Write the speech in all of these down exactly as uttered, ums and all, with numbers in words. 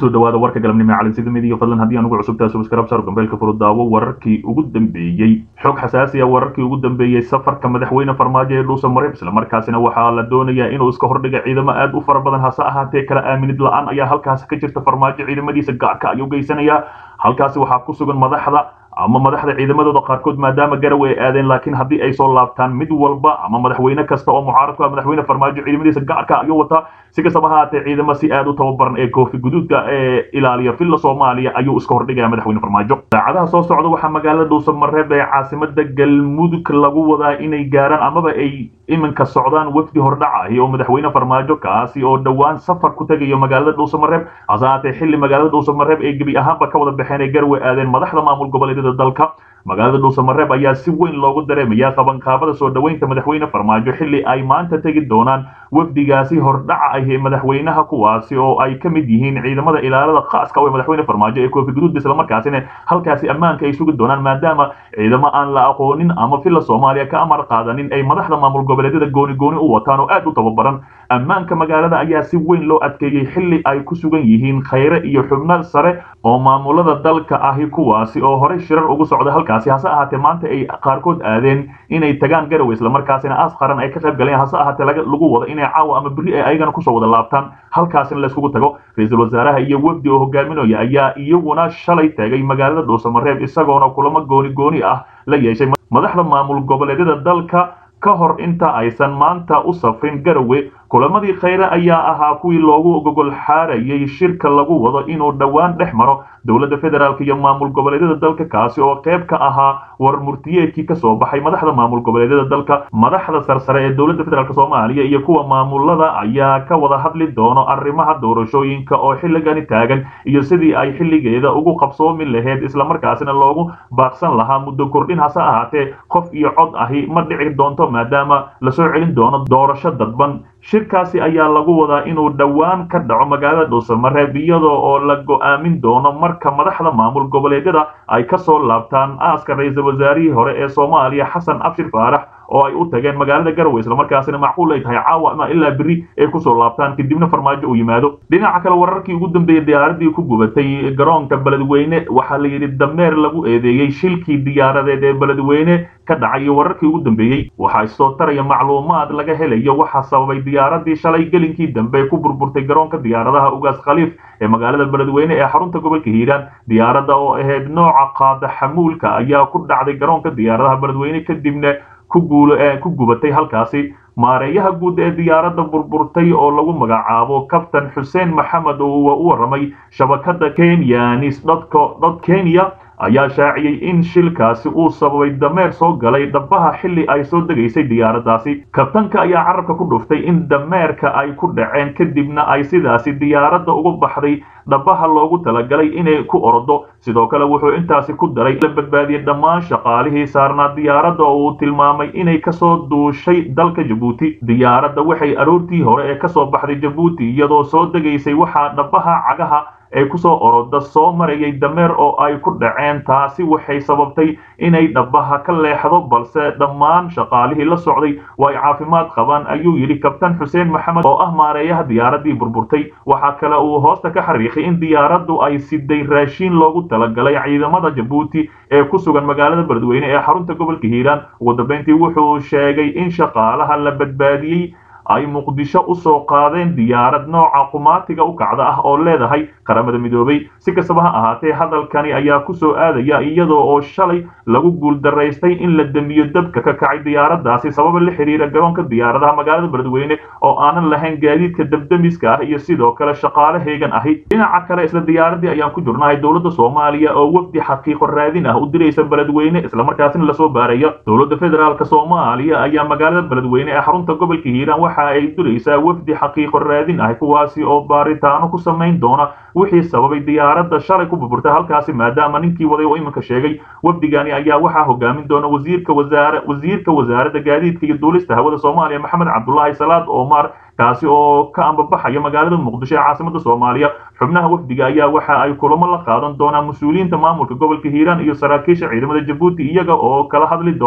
kusoo dhawaada warka galabnimo cali sida midiga fadlan haddii aan ugu cusubtaa subscribe sar gambeelka furo daawo wararkii ugu dambeeyay xog xasaasi ah wararkii ugu dambeeyay safarka madaxweyne farmaajo ee dhuusa mareeb isla markaasina waxaa la doonayaa inuu iska hordhiga ciidamo aad u fara badan hase ahaatee kala aaminid la-aan ayaa halkaasi ka jirta farmaajo ciidamadiisa gaarka ayuu geysanayaa halkaasi waxaa ku sugan madaxda ama madaxda ciidamadooda qaarkood maadaama garaw ay aadeen laakiin haddii ay soo laabtaan mid walba ama madaxweyne kasta oo mucaarad ku ah madaxweyne farmaajo ciidamadiisa gaarka ayuu wataa si kastaba ha ahaatee ciidamo si aad u tababaran ee koofi guduudka ee ilaaliya filla soomaaliya ayuu iska hordhigaya madaxweyne farmaajo saacadaha soo socda waxaa magaalada dhuusa mareeb ee caasimada galmudug lagu wadaa inay gaaraan amaba ay iminka socdaan wafdi hordhaca ahi oo madaxweyne farmaajo kaasi oo dhowaan safar ku tegayo magaalada dhuusa mareeb hase ahaatee xilli magaalada dhuusa mareeb ay gebi ahaanba ka wada baxeen ee garwe aadeen madaxda maamul goboleedyada dalka magaalada dhuusa mareeb ayaa si weyn loogu dareemaya qabanqaabada soo dhaweynta madaxweyne farmaajo xilli ay maanta tegi doonaan wafdigaasi hordhaca ah ee madaxweynaha kuwaasi oo ay ka mid yihiin ciidamada ilaalada khaaska ee madaxweyne farmaajo ee koofi guduud isla markaasina halkaasi ammaanka ay sugi doonaan maadaama ciidamo aan la aqoonin ama filla soomaaliya ka amar qaadanin ay madaxda maamul goboleedyada gooni gooni u wataan oo aad u tababaran ammaanka magaalada ayaa si weyn loo adkeeyey xilli ay ku sugan yihiin khayre iyo xubno sare oo maamulada dalka ahi kuwaasi oo horey shirar ugu socda halkaasi hase ahaatee maanta ay qaarkood aadeen inay tagaan garowe isla markaasina aas qaran ay ka qayb galeen hase ahaatee lagu wado inay caawa ama berri ay ayagana kusoo wada laabtaan halkaasina layskugu tago ra-iisul wasaaraha iyo wafdi oo hogaaminaya ayaa iyaguna shalay tagay magaalada dhuusa mareeb isagoona kulamo gooni gooni ah la yeeshay madaxda maamul goboleedyada dalka ka hor inta aysan maanta u safrin garowe kulamadii khayre ayaa ahaa kuwii loogu gogol xaarayay shirka lagu wado inuu dhowaan dhex maro dowladda federaalk iyo maamul goboleedyada dalka kaasi oo qayb ka ahaa war murtiyeedkii kasoo baxay madaxda maamul goboleedyada dalka madaxda sarsare ee dowladda federaalk soomaaliya iyo kuwa maamulada ayaa ka wada hadli doono arrimaha doorashooyinka oo xilligani taagan iyo sidii ay xilligeeda ugu qabsoomi lahayd islamarkaasina loogu baaqsan lahaa muddo kordhin hase ahaatee qof iyo cod ahi ma dhici doonto maadaama lasoo celin doono doorasho dadban shirkaasi ayaa lagu wadaa inuu dhowaan ka dhaco magaalada dhuusa mareeb iyadoo oo la go'aamin doono marka madaxda maamul goboleedyada ay kasoo laabtaan aaska ra-iisul wasaarihii hore ee soomaaliya xasan abshir faarax oo ay u tageen magaalada garowe isla markaasina macquul ay tahay caawa ama ilaa berri ay kusoo laabtaan kadibna farmaajo uu yimaado dhinaca kale wararkii ugu dambeeyey diyaaradii ku gubatay garoonka beledweyne waxaa la yidhi dameer lagu eedeeyey shilkii diyaaradeed ee beledweyne ka dhacay iyo wararkii ugu dambeeyey waxaa isoo taraya macluumaad laga helayo waxaa sababay diyaaradii shalay gelinkii dambe ku burburtay garoonka diyaaradaha ugaas khaliif ee magaalada beledweyne ee xarunta gobolka hiiraan diyaaradda oo ahayd nooca qaada xamuulka ayaa ku dhacday garoonka diyaaradaha beledweyne kadibna ku gubatay halkaasi maareeyaha guud ee diyaaradda burburtay oo lagu magacaabo kabtan xuseen maxamed oo u waramay shabakada kenyanis dot kenya ayaa shaaciyey in shilkaasi uu sababay dameer soo galay dhabaha xilli ay soo degaysay diyaaraddaasi kabtanka ayaa carabka ku dhuftay in dameerka ay ku dhaceen kadibna ay sidaasi diyaaradda uga baxday dhabaha loogu talagalay inay ku ordo sidoo kale wuxuu intaasi ku daray la badbaadiyey dhammaan shaqaalihii saarnaa diyaaradda oo uu tilmaamay inay kasoo duushay dalka jabuuti diyaaradda waxay aroortii hore ee kasoo baxday jabuuti iyadoo soo degaysay waxaa dhabaha cagaha ay kusoo oroda soo marayay dameer oo ay ku dhaceen taasi waxay sababtay inay dhabaha ka leexdo balse dhammaan shaqaalihii la socday waa ay caafimaad qabaan ayuu yidhi kabtan xuseen maxamed oo ah maareeyaha diyaaraddii burburtay waxaa kale uu hoosta ka xariiqay in diyaaraddu ay siday raashiin loogu talagalay ciidamada jabuuti ee ku sugan magaalada beledweyne ee xarunta gobolka hiiraan ugu dambeyntii wuxuu sheegay in shaqaalaha la badbaadiyey ay muqdisho u soo qaadeen diyaarad nooca qumaatiga u kacda ah oo leedahay qaramada midoobay si kastaba ha ahaatee hadalkani ayaa ku soo aadaya iyadoo oo shalay lagu guuldaraystay in la damiyo dabka ka kacay diyaaraddaasi sababa la xiriira garoonka diyaaradaha magaalada beledweyne oo aanan lahayn gaadiidka dabdamiska ah iyo sidoo kale shaqaale heegan ahi dhinaca kale isla diyaaradii ayaan ku jirnahay dowladda soomaaliya oo wafdi xaqiiqo raadin ah u diraysa beledweyne islamarkaasina lasoo baaraya dowladda federaalk soomaaliya ayaa magaalada beledweyne ee xarunta gobolka hiiraan waxa ay duraysaa wafdi xaqiiqo raadin ah kuwaasi oo baaritaano ku samayn doona wixii sababay diyaaradda shalay ku burburtay halkaasi maadaama ninkii waday oo iminka sheegay wafdigani ayaa waxaa hogaamin doona wasiirka wasaare wasiirka wasaaradda gaadiidka iyo duulista hawada soomaaliya maxamed cabdullaahi salaad omar kaasi oo ka ambabaxaya magaalada muqdisho ee caasimada soomaaliya xubnaha wafdiga ayaa waxa ay kulamo la qaadan doonaan mas-uuliyiinta maamulka gobolka hiiraan iyo saraakiisha ciidamada jabuuti iyaga oo kala hadli doona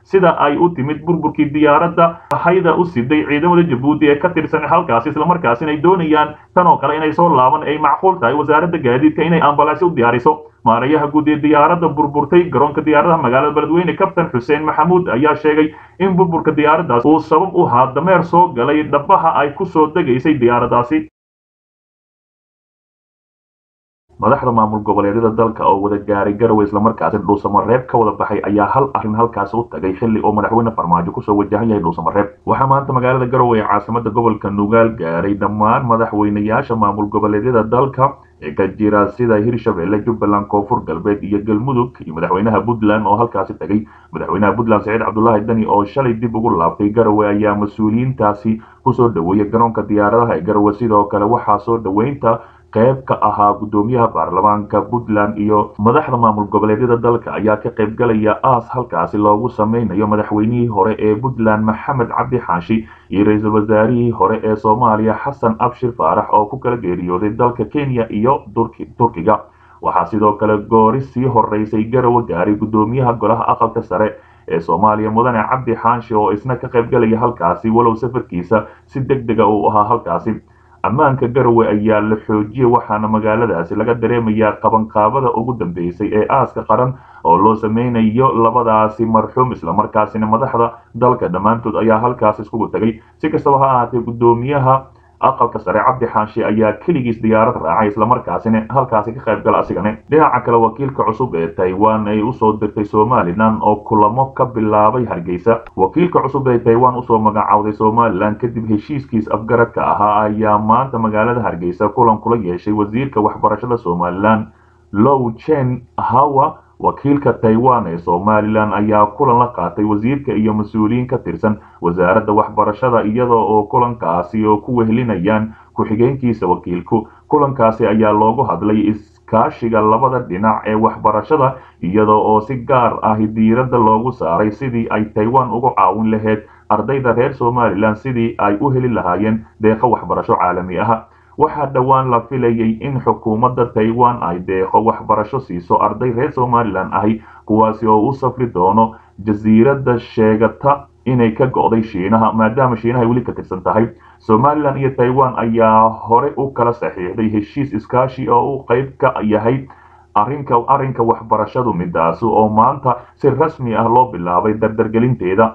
sida ay u timid burburkii diyaaradda hayda u siday ciidamada Jabuuti ee ka tirsan halkaas isla markaasina ay doonayaan tan oo kale inay soo laaban ay macquul tahay wasaaradda gaadiidka inay ambalaas u diyaariso maarayaha guud ee diyaaradda burburtay garoonka diyaaradaha magaalada Beledweyne Kabtan Xuseen Maxamuud ayaa sheegay in burburka diyaaraddaas uu sabab u ahaa dameer soo galay dhabaha ay ku soo degaysay diyaaraddaasi madaxda maamul goboleedyada dalka oo wada gaaray Garowe isla markaasina dhuusamareeb ka wada baxay ayaa hal arrin halkaas u tagay xilli oo madaxweyne farmaajo ku soo wajahan yahay dhuusamareeb waxa maanta magaalada Garowe ee caasimada gobolka Nugaal gaaray dhammaan madaxweynayaasha maamul goboleedyada dalka ee ka jira sida Hirshabelle Jubbaland Koonfur Galbeed iyo Galmudug iyo madaxweynaha Puntland oo halkaas tagay madaxweynaha Puntland Saciid Cabdullaahi Dani oo shalay dib ugu laabtay Garowe ayaa mas'uuliyiintaasi ku soo dhaweeyay garoonka diyaaradaha ee Garowe sidoo kale waxa soo dhaweynta qayb ka ahaa gudoomiyaha baarlamaanka Puntland iyo madaxda maamul goboleedyada dalka ayaa ka qayb galaya aas halkaasi loogu sameeyo madaxweynihii hore ee Puntland Maxamed Cabdi Xaashi iyo ra'iisul wasaarihii hore ee Soomaaliya Xasan Abshir Faarax oo ku kala geeriyooday dalka Kenya iyo Turkiga waxa sidoo kale goorisii horeysay Garowe gaaray gudoomiyaha golaha aqalka sare ee Soomaaliya Mudane Cabdi Xaashi oo isna ka qayb galaya halkaasi walow safarkiisa si degdeg ah uu ahaa halkaasi ammaanka Garowe ayaa la xoojiyay waxaana magaaladaasi laga dareemayaa qabanqaabada ugu dambeysay ee aaska qaran oo loo sameynayo labadaasi marxuum isla markaasina madaxda dalka dhamaantood ayaa halkaas isku tagay si kastaba ha ahaatee gudoomiyaha aqalka sare Cabdi Xaashi ayaa kaligiis diyaarad raacay isla markaasina halkaasi ka qayb gal asigana dhinaca kale wakiilka cusub ee Taiwan ay u soo dirtay Somaliland oo kulamo ka bilaabay Hargeysa wakiilka cusub ee Taiwan u soo magacaawday Somaliland kadib heshiiskiis afgaradka ahaa ayaa maanta magaalada Hargeysa kulan kula yeeshay wasiirka waxbarashada Somaliland Low Chen Hawa wakiilka Taiwan ee Somaliland ayaa kulan la qaatay wasiirka iyo mas'uuliyiin ka tirsan wasaaradda waxbarashada iyadoo oo kulankaasi oo ku wehelinayaan ku xigeenkiisa wakiilku kulankaasi ayaa loogu hadlay iskaashiga labada dhinac ee waxbarashada iyadoo oo si gaar ah diiradda loogu saaray sidii ay Taiwan uga caawin lahayd ardayda reer Somaliland sidii ay u heli lahaayeen deeqo waxbarasho caalami ah waxaa dhawaan la filayay in xukuumadda Taiwan ay deeqo waxbarasho siiso arday reer Somaliland ahi kuwaasi oo u safri doono jasiiradda sheegata inay ka go'day Shiinaha maadaama Shiinaha weli ka tirsan tahay Somaliland iyo Taiwan ayaa hore u kala saxiixday heshiis iskaashi oo uu qayb ka yahay arrinka arrinka waxbarashadu midaas oo maanta si rasmi ah loo bilaabay dardargelinteeda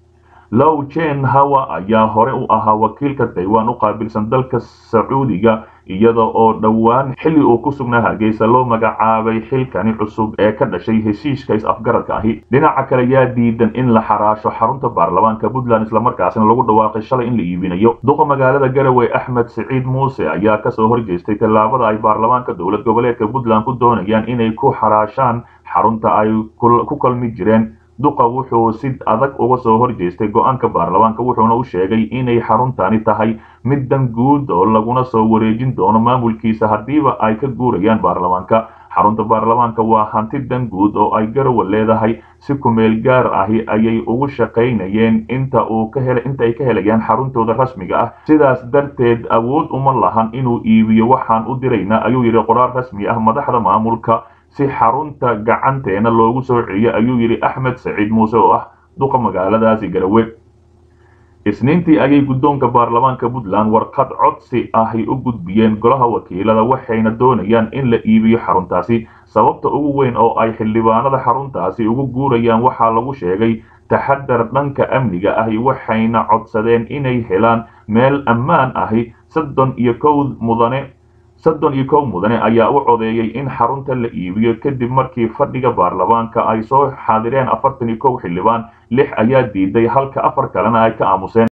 Low Chen Hawa ayaa hore u ahaa wakiilka Taiwan u qaabilsan dalka Sacuudiga iyada oo dhawaan xilli uu ku sugnaa Hargeysa loo magacaabay xilkani cusub ee ka dhashay heshiiska is-afgaradka ahi dhinaca kale yaa diidan in la xaraasho xarunta baarlamaanka Puntland isla markaasina lagu dhawaaqay shalay in la iibinayo duqa magaalada Garowe Axmed Saciid Muuse ayaa ka soo horjeestay tallaabada ay baarlamaanka dowlad goboleedka Puntland ku doonayaan inay ku xaraashaan xarunta ay ku kalmi jireen duqa wuxuu si adag uga soo horjeestay go'aanka baarlamaanka wuxuuna u sheegay inay xaruntani tahay mid dan guud oo laguna soo wareejin doono maamulkiisa hadiiba ay ka guurayaan baarlamaanka xarunta baarlamaanka waa hanti dan guud oo ay Garowe leedahay si ku meel gaar ah ayay ugu shaqeynayeen inta uu ka helay inta ay ka helayaan xaruntooda rasmiga ah sidaas darteed awood uma lahan inuu iibiyo waxaan u diraynaa ayuu yiri qoraal rasmi ah madaxda maamulka si xarunta gacanteena loogu soo celiyo ayuu yiri Axmed Saciid Muuse oo ah duqa magaaladaasi Garowe isniintii ayay guddoonka baarlamaanka Puntland warqad codsi ah u gudbiyeen golaha wakiilada waxayna doonayaan in la iibiyo xaruntaasi sababta ugu weyn oo ay xildhibaanada xaruntaasi ugu guurayaan waxa lagu sheegay taxadar dhanka amniga ah waxayna codsadeen inay helaan meel ammaan ah soddon iyo kow mudane soddon iyo kow mudane ayaa u codeeyay in xarunta la iibiyo kadib markii fadhiga baarlamaanka ay soo xaadireen afartan iyo kow xildhibaan lix ayaa diiday halka afar kalena ay ka aamuseen